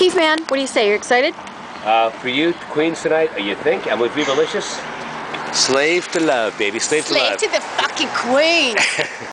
Chief man, what do you say? You're excited? For you, Queens tonight, you think? And would be delicious? Slave to love, baby. Slave to love. Slave to the fucking queen.